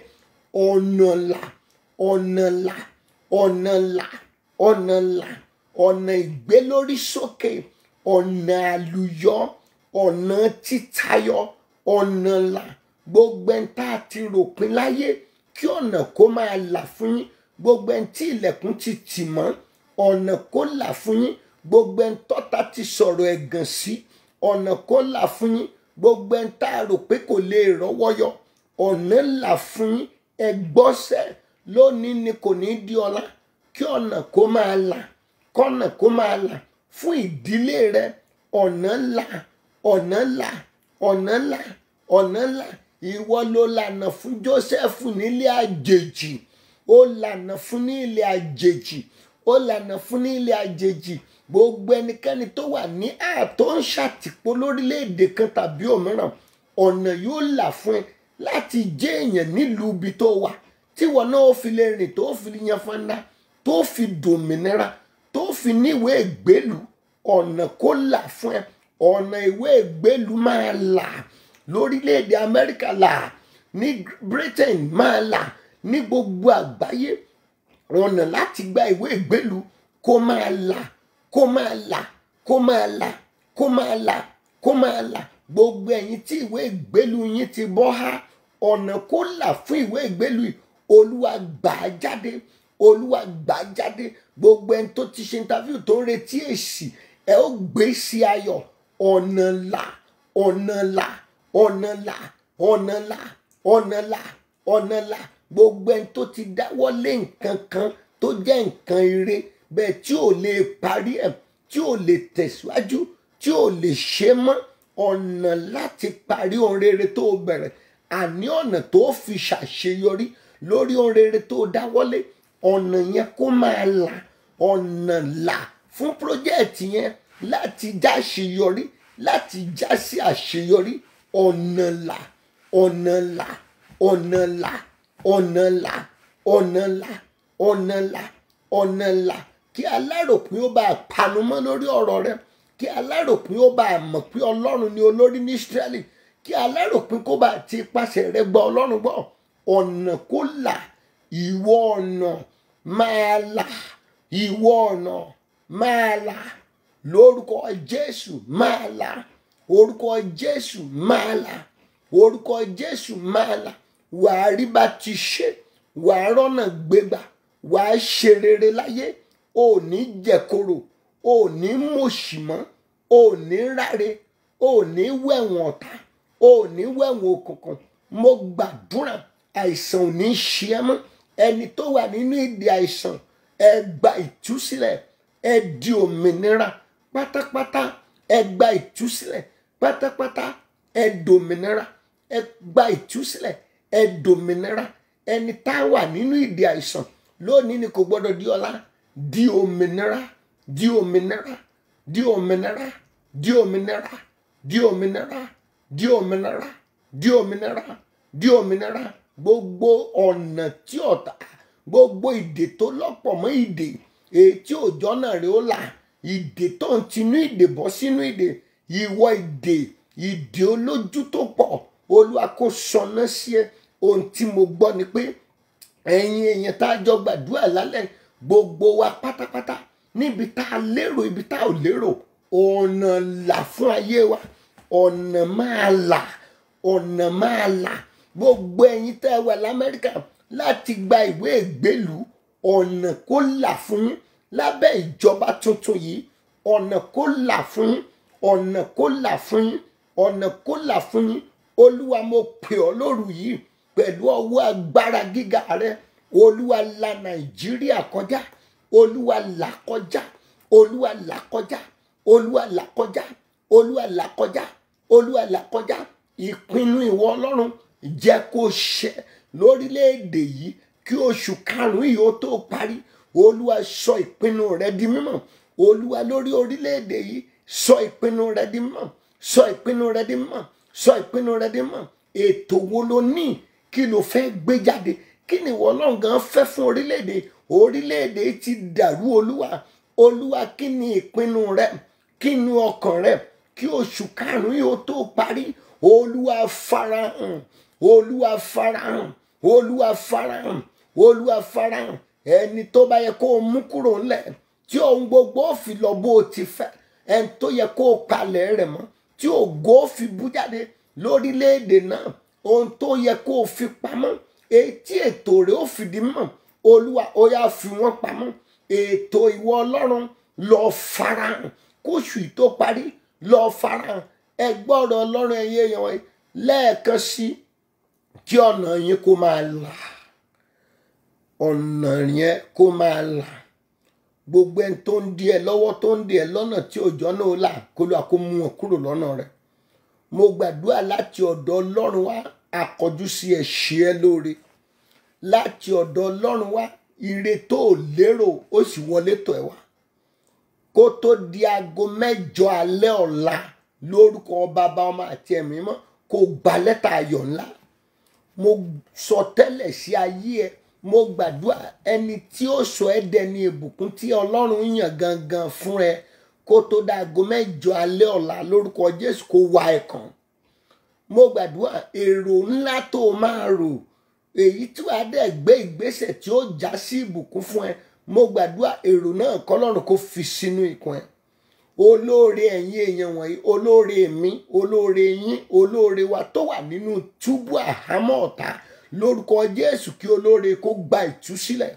ọ̀nà là, ọ̀nà là, ọ̀nà là, ọ̀nà là. Ọ̀nà ìgbélórí sókè, ọ̀nà àlùyọ, ọ̀nà títayọ, ọ̀nà là. Gbogbo ẹni tá a ti ròpin láyé kí ọ̀nà kó máa là fún yín. Gbogbo ẹni tí ilẹ̀kùn ti tì mọ́, ọ̀nà kó là fún yín. Gbogbo ẹni tọ́ta ti sọ̀rọ̀ ẹ̀gàn sí, ọ̀nà kó là fún yín. Gbogbo ẹni tá a rò pé kò lè rọ́wọ́ yọ, ọ̀nà là fún yín. Ẹ gbọ́sẹ̀ lónìí ni kò ní di ọ̀la. Kí ọ̀nà kó máa là, kọ́nà kó máa là fún ìdílé rẹ. Ọ̀nà là, ọ̀nà là, ọ̀nà là, ọ̀nà là. Ìwọ ló lànà fún Jósẹ́fù nílé àjèjì. Ó lànà fún ní ilé àjèjì. Ó lànà fún ní ilé àjèjì. Gbogbo ẹnikẹ́ni tó wà ní tó ń ṣàtìpó lórílẹ̀‐èdè kan tàbí òmíràn, ọ̀nà yóò là fún ẹ láti jẹ́ èèyàn nílùú ibi tó wà, tí wọn náà ó fi lè rìn, tó fi yan fanda, tó fi dòmìnira, tó fi níwèé ìgbélú. Ọ̀nà kó là fún ẹ. Ọ̀nà ìwé ìgbélú máa là lórílẹ̀‐èdè Amẹ́ríkà, là ní Britain, máa là ní gbogbo àgbáyé. Ọ̀nà láti gba ìwé ìgbélú kó máa là, kó máa là, kó máa là, kó máa là, kó máa là. Gbogbo ẹ̀yin tí ìwé ìgbélú yín ti bọ́ há, ọ̀nà kó là fún ìwé ìgbélú yìí. Olúwa gbà á jáde, Olúwa gbà á jáde. Gbogbo ẹni tó ti ṣe interview tó ń retí èsì, ẹ ó gbé sí ayọ̀. Ọ̀nà là, ọ̀nà là, ọ̀nà là, ọ̀nà là, ọ̀nà là, ọ̀nà là. Gbogbo ẹni tó ti dáwọ́lé nǹkan kan tó jẹ́ nǹkan ire bẹ́ẹ̀ tí ò lè parí ẹ̀, tí ò lè tẹ̀síwájú, tí ò lè ṣe mọ́. Ọ̀nà láti parí ohun rere tó bẹ̀rẹ̀, àní ọ̀nà tó fi ṣàṣeyọrí lórí ohun rere tó dáwọ́lé, ọ̀nà yẹn kó máa là. Ọ̀nà là fún pírójẹ́ẹ̀tì yẹn láti já àṣeyọrí, láti já sí àṣeyọrí. Ọ̀nà là, ọ̀nà là, ọ̀nà là, ọ̀nà là, ọ̀nà là, ọ̀nà là, ọ̀nà là. Kí aláròpin ó bá panu mọ́ lórí ọ̀rọ̀ rẹ, kí aláròpin ó bá mọ̀ pé Ọlọ́run ni olórí ní Ísírẹ́lì, kí aláròpin kó bá ti ipasẹ̀ rẹ gba Ọlọ́run gbọ́. Ọ̀nà kó là. Ìwọ ọ̀nà máa là, ìwọ ọ̀nà máa là. Lórúkọ Jésù máa là, orúkọ Jésù máa là, orúkọ Jésù máa là. Wàá rí bá ti ṣe, wàá rọ́nà gbégbà, wàá ṣe rere láyé. Ò ní jẹ̀koro, ò ní mòṣì mọ́, ò ní ráre, ò ní wẹ̀wọ̀n ọ̀tá, ò ní wẹ̀wọ̀n òkùnkùn. Mo gbàdúrà àìsàn ò ní ṣe ẹ́ mọ́. Ẹni tó wà nínú ìdè àìsàn, ẹ gba ìtúsílẹ̀, ẹ di òmìnira pátápátá. Ẹ gba ìtúsílẹ̀ pátápátá, ẹ dòmìnira. Ẹ gba ìtúsílẹ̀, ẹ dòmìnira. Ẹni tá wà nínú ìdè àìsàn lónìí ni kò gbọdọ̀ di ọ̀la. Di òmìnira, di òmìnira, di òmìnira, di òmìnira, di òmìnira, di òmìnira, di òmìnira, di òmìnira. Gbogbo ọ̀nà tí ọ̀tá, gbogbo ìdè tó lọ́pọ̀ mọ́ ìdè èyí tí òjò náà rè ó là, ìdè tó ń tinú ìdè bọ́ sínú ìdè, ìwọ ìdè, ìdè olójú tó pọ̀ Olúwa kó sọná sí ẹ. Ohun tí mo gbọ́ ni pé ẹ̀yin èèyàn tá a jọ gbàdúrà lálẹ́ gbogbo wa pátápátá níbi tá a lérò ibi tá a ò lérò ọ̀nà là fún ayé wa, ọ̀nà máa là, ọ̀nà máa là. Gbogbo ẹ̀yin tẹ́ ẹ wà l'Amẹ́ríkà láti gba ìwé ìgbélú ọ̀nà kó là fún yín lábẹ́ ìjọba tuntun yìí, ọ̀nà kó là fún yín, ọ̀nà kó là fún yín, ọ̀nà kó là fún yín. Olúwa mo pè ọ́ lóru yìí pẹ̀lú ọwọ́ agbára gíga rẹ. Olúwa la Nàìjíríà kọjá, Olúwa là kọjá, Olúwa là kọjá, Olúwa là kọjá, Olúwa là kọjá, Olúwa là kọjá. Ìpinnu ìwọ Ọlọ́run jẹ́ kó ṣẹ lórílẹ̀‐èdè yìí kí oṣù karùn-ún yìí ó tó parí. Olúwa sọ ìpinnu rẹ di mímọ̀. Olúwa lórí orílẹ̀‐èdè yìí sọ ìpinnu rẹ di mímọ̀, sọ ìpinnu rẹ di mímọ̀, sọ ìpinnu rẹ di mímọ̀. Ètò wo lo ní? Kí lo fẹ́ gbé jáde? Kí ni ìwọ Ọlọ́run gan fẹ́ fún orílẹ̀‐èdè? Orílẹ̀‐èdè ti dàrú Olúwa. Olúwa kí ni ìpinnu rẹ? Kí ni ọkàn rẹ? Kí oṣù karùn-ún yìí ó tó parí. Olúwa farahàn, Olúwa farahàn, Olúwa farahàn, Olúwa farahàn. Ẹni tó bá yẹ kó o mú kúrò ńlẹ̀ tí ohun gbogbo ó fi lọ bó o ti fẹ́, ẹni tó yẹ kó o palẹ̀ rẹ̀ mọ́ tí ògo ó fi bú jáde lórílẹ̀‐èdè náà, ohun tó yẹ kó o fi pamọ́ etí ètò rẹ̀ ó fi di mọ̀. Olúwa ó yá fi wọ́n pamọ́. Ètò ìwọ Ọlọ́run lọ farahàn kóṣù tó parí, lọ farahàn. Ẹ gbọ́rọ̀ Ọlọ́run ẹ̀yin èèyàn wọ̀nyí lẹ́ẹ̀kan sí kí ọ̀nà yín kó máa là, ọ̀nà yẹn kó máa là. Gbogbo ẹni tó ń di ẹ lọ́wọ́ tó ń di ẹ lọ́nà tí òjò náà là kó lóa kó mú wọn kúrò lọ́nà rẹ̀. Mo gbàdúrà láti ọ̀dọ̀ Ọlọ́run wá akọjú sí ẹ ṣe ẹ lóore. Láti ọ̀dọ̀ Ọlọ́run wá ire tó lérò ó sì wọlé tọ̀ ẹ wá. Kó tó di aago 9 alẹ́ ọ̀la lórúkọ Bàbá Ọmọ àti Ẹ̀mí Mímọ́ kó gba lẹ́tà ayọ̀ ńlá. Mo sọ tẹ́lẹ̀ sí ayé ẹ. Mo gbàdúrà ẹni tí ó sọ ẹ́ dẹni ìbùkún tí Ọlọ́run yàn gangan fún ẹ kó tó di aago 9 alẹ́ ọ̀la lórúkọ Jésù kó wá ẹ kàn. Mo gbàdúrà èrò ńlá tó máa rò èyí tí wàá dẹ̀ gbé ìgbésẹ̀ tí ó já sí ìbùkún fún ẹ. Mo gbàdúrà èrò náà k'Ọlọ́run kó fi sínú ikùn ẹ. Olóore ẹ̀yin èèyàn wọ̀nyí, olóore mi, olóore yín, olóore wa tó wà nínú túbú àhámọ́ ọ̀tá lórúkọ Jésù kí olóore kó gba ìtúsílẹ̀.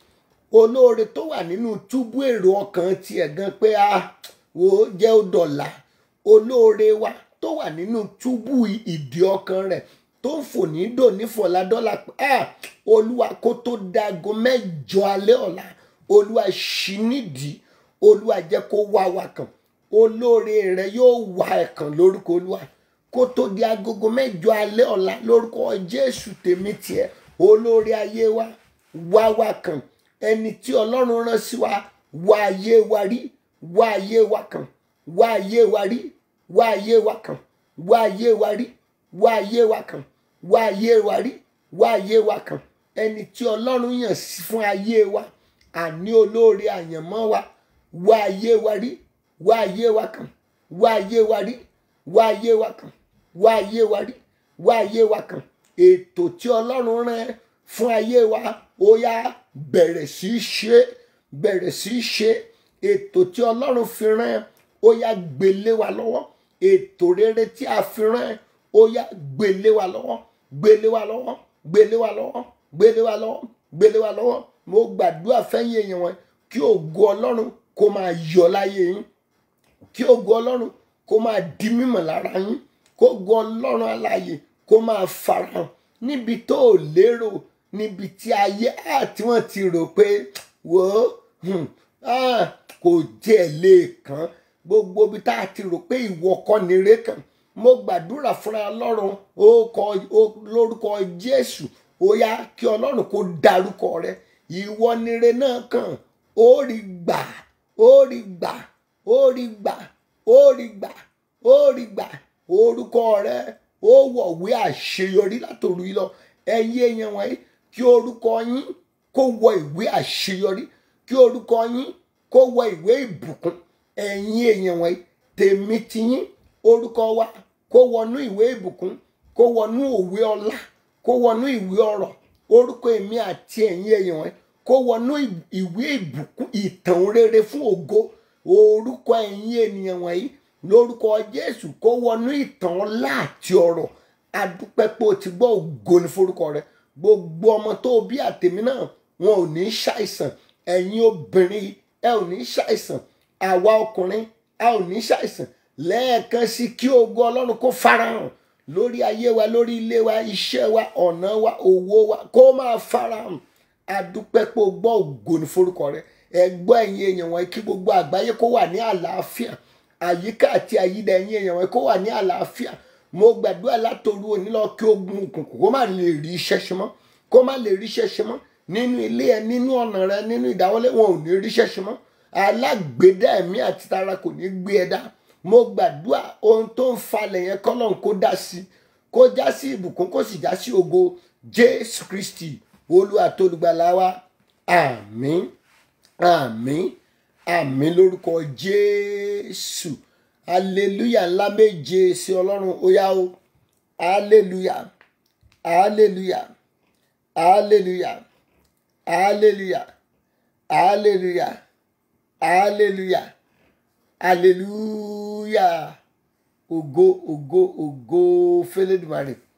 Olóore tó wà nínú túbú èrò ọkàn tiẹ̀ gan pé wò ó jẹ́ ó dọ̀là. Olóore wa tó wà nínú túbú ìdí ọkàn rẹ̀ tó ń fò ní dò ní fọ̀ládọ́là pé Olúwa kó tó dago 9 alẹ́ ọ̀la Olúwa ṣí nídìí, Olúwa jẹ́ kó wá wa kàn. Olóore rẹ yóò wá ẹ kàn lórúkọ Olúwa kó tó di agogo 9 alẹ́ ọ̀la lórúkọ Jésù tèmi tiẹ̀. Olóore ayé wa wá wa kàn. Ẹni tí Ọlọ́run rán sí wa wá ayé wa rí, wá ayé wa kàn, wá ayé wa rí, wá ayé wa kàn, wá ayé wa rí, wá ayé wa kàn, wá ayé wa rí, wá ayé wa kàn. Ẹni tí Ọlọ́run yàn fún ayé wa, àní olóore àyànmọ́ wa, wá ayé wa rí, wá ayé wa kàn, wá ayé wa rí, wá ayé wa kàn, wá ayé wa rí, wá ayé wa kàn. Ètò tí Ọlọ́run rán fún ayé wa ó yá bẹ̀rẹ̀ sí í ṣe, bẹ̀rẹ̀ sí í ṣe. Ètò tí Ọlọ́run fi rán ó yá gbélé wa lọ́wọ́. Ètò rere tí a fi rán ó yá gbélé wa lọ́wọ́, gbélé wa lọ́wọ́, gbélé wa lọ́wọ́, gbélé wa lọ́wọ́, gbélé wa lọ́wọ́. Mo gbàdúrà fẹ́yìn èèyàn wọn kí ògo Ọlọ́run kó máa yọ láyé yín, kí ògo Ọlọ́run kó máa di mímọ̀ lára yín, kó ògo Ọlọ́run alààyè kó máa farahàn níbi tó lérò, níbi tí ayé tí wọ́n ti rò pé wò ó kò jẹ́ lè kàn. Gbogbo ibi tá a ti rò pé ìwọ kọ́ ni ré kàn. Mo gbàdúrà fúnra Ọlọ́run lórúkọ Jésù ó yá kí Ọlọ́run kó dárúkọ rẹ. Ìwọ nire náà kàn, ó rí gbà, ó rí gbà, ó rí gbà, ó rí gbà, ó rí gbà. Orúkọ rẹ ó wọ̀wé àṣeyọrí látòru yìí lọ. Ẹ̀yin èèyàn wọ̀nyí kí orúkọ yín kó wọ ìwé àṣeyọrí, kí orúkọ yín kó wọ ìwé ìbùkún. Ẹ̀yin èèyàn wọ̀nyí tèmi tiyín orúkọ wa kó wọnú ìwé ìbùkún, kó wọnú òwe ọlá, kó wọnú ìwé ọrọ̀. Orúkọ èmi àti ẹ̀yin èèyàn wọn kó wọnú ìwé ìbùkún, ìtàn rere fún ògo. Orúkọ ẹ̀yin ènìyàn wọ̀nyí lórúkọ Jésù kó wọnú ìtàn ọlá àti ọrọ̀. Adúpẹ́ pé o ti gbọ́, ògo ni forúkọ rẹ. Gbogbo ọmọ tó bí àtèmi náà wọn ò ní ṣàìsàn. Ẹ̀yin obìnrin ẹ ò ní ṣàìsàn. Àwa ọkùnrin a ò ní ṣàìsàn. Lẹ́ẹ̀kan sí kí ògo Ọlọ́run kó farahàn lórí ayé wa, lórí ilé wa, iṣẹ́ wa, ọ̀nà wa, òwò wa kó máa farahàn. Adúpẹ́ pé o gbọ́, ògo ni forúkọ rẹ. Ẹ gbọ́ ẹ̀yin èèyàn wọn kí gbogbo àgbáyé kó wà ní àlàáfíà. Àyíká àti àyídà ẹ̀yin èèyàn wọn kó wà ní àlàáfíà. Mo gbàdúrà látòru òní lọ kí ogun òkùnkùn kó má lè rí iṣẹ́ ṣe mọ́, kó má lè rí iṣẹ́ ṣe mọ́ nínú ilé ẹ, nínú ọ̀nà rẹ, nínú ìdáwọ́lé wọn ò ní rí iṣẹ́ ṣe mọ́. Alágbèédá ẹ̀mí àti tara kò ní gbé ẹ dá. Mo gbàdúrà ohun tó ń falẹ̀ yẹn kọ́lọ́run kó dá sí, kó já sí ìbùkún, kó sì já sí ògo. Jésù Kristi Olúwa tó olùgbàlà wa. Àmín, àmín, àmín lórúkọ Jésù. Hallelujah ńlá méje sí Ọlọ́run. Ó yá o. Hallelujah, hallelujah, hallelujah, hallelujah, hallelujah, hallelujah, hallelujah. Ògo, ògo, ògo f'Elédùmarè.